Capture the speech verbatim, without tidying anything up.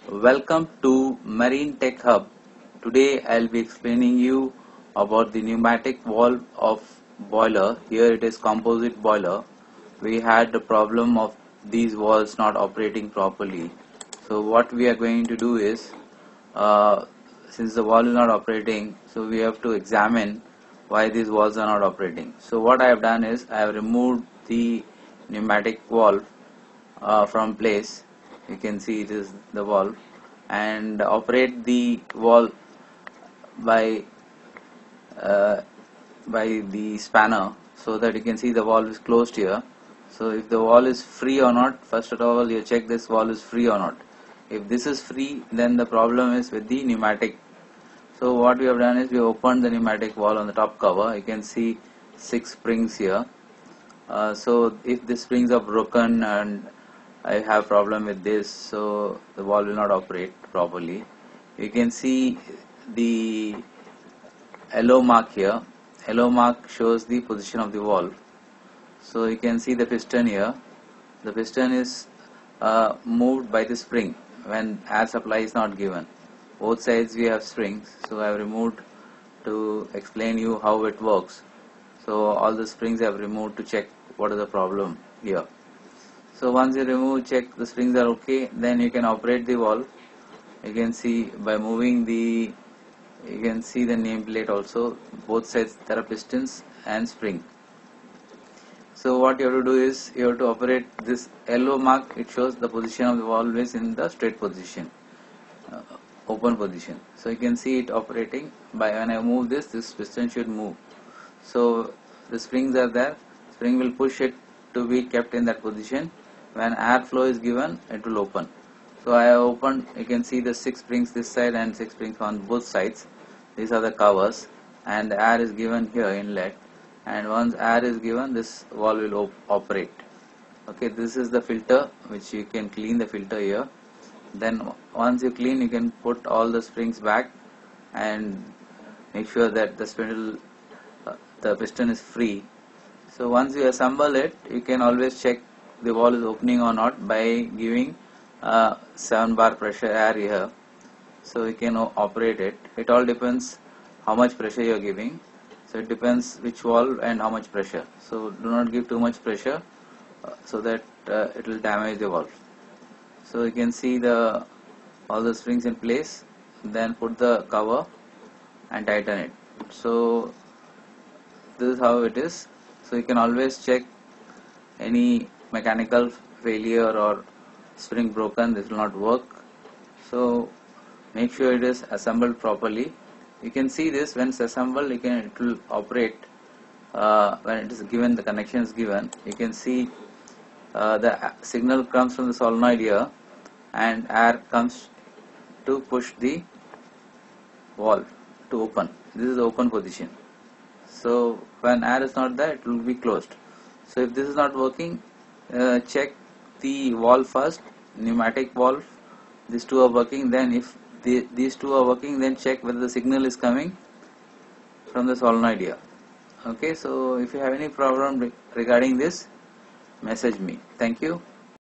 Welcome to Marine Tech Hub. Today I'll be explaining you about the pneumatic valve of boiler. Here it is composite boiler. We had the problem of these valves not operating properly. So what we are going to do is, uh, since the valve is not operating, so we have to examine why these valves are not operating. So what I have done is I have removed the pneumatic valve uh, from place. You can see it is the valve, and operate the valve by uh, by the spanner, so that you can see the valve is closed here. So if the valve is free or not, first of all you check this valve is free or not. If this is free, then the problem is with the pneumatic. So what we have done is we opened the pneumatic valve on the top cover. You can see six springs here. Uh, so if the springs are broken and I have problem with this, so the valve will not operate properly. You can see the yellow mark here. Yellow mark shows the position of the valve. So you can see the piston here. The piston is uh, moved by the spring when air supply is not given. Both sides we have springs, so I have removed to explain you how it works. So all the springs I have removed to check what is the problem here. So once you remove, check the springs are okay, then you can operate the valve. You can see by moving the, you can see the nameplate also, both sides there are pistons and spring. So what you have to do is, you have to operate this yellow mark. It shows the position of the valve is in the straight position, uh, open position. So you can see it operating. By when I move this, this piston should move. So the springs are there, spring will push it to be kept in that position. When air flow is given, it will open. So I have opened, you can see the six springs this side and six springs on both sides. These are the covers, and the air is given here, inlet, and once air is given, this valve will op operate. Okay, this is the filter, which you can clean the filter here. Then once you clean, you can put all the springs back and make sure that the spindle, uh, the piston is free. So once you assemble it, you can always check the valve is opening or not by giving uh, seven bar pressure air here. So you can operate it. It all depends how much pressure you are giving. So it depends which valve and how much pressure. So do not give too much pressure uh, so that uh, it will damage the valve. So you can see the all the springs in place. Then put the cover and tighten it. So this is how it is. So you can always check any mechanical failure or spring broken, this will not work. So make sure it is assembled properly. You can see this when it's assembled, you can it will operate uh, when it is given, the connection is given. You can see uh, the signal comes from the solenoid here, and air comes to push the valve to open. This is the open position. So when air is not there, it will be closed. So if this is not working, uh, check the valve first, pneumatic valve. These two are working. Then if the, these two are working, then check whether the signal is coming from the solenoid here. Okay, so if you have any problem regarding this, message me. Thank you.